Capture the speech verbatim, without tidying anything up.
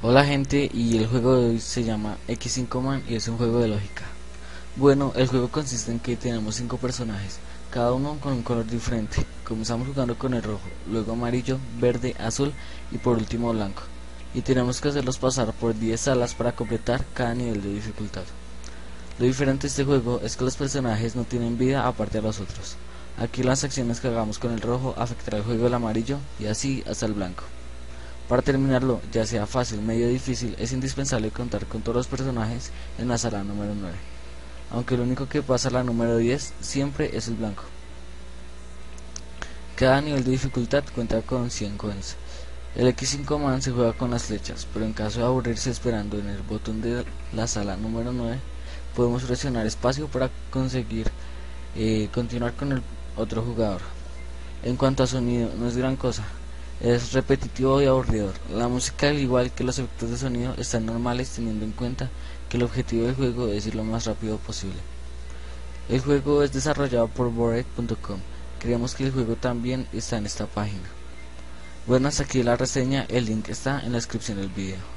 Hola gente, y el juego de hoy se llama equis cinco Man y es un juego de lógica. Bueno, el juego consiste en que tenemos cinco personajes, cada uno con un color diferente. Comenzamos jugando con el rojo, luego amarillo, verde, azul y por último blanco. Y tenemos que hacerlos pasar por diez salas para completar cada nivel de dificultad. Lo diferente de este juego es que los personajes no tienen vida aparte de los otros. Aquí las acciones que hagamos con el rojo afectará el juego del amarillo y así hasta el blanco. Para terminarlo, ya sea fácil, medio o difícil, es indispensable contar con todos los personajes en la sala número nueve, aunque lo único que pasa a la número diez siempre es el blanco. Cada nivel de dificultad cuenta con cien coins. El equis cinco Man se juega con las flechas, pero en caso de aburrirse esperando en el botón de la sala número nueve, podemos presionar espacio para conseguir eh, continuar con el otro jugador. En cuanto a sonido, no es gran cosa. Es repetitivo y aburridor. La música, al igual que los efectos de sonido, están normales teniendo en cuenta que el objetivo del juego es ir lo más rápido posible. El juego es desarrollado por bored punto com. Creemos que el juego también está en esta página. Bueno, hasta aquí la reseña, el link está en la descripción del video.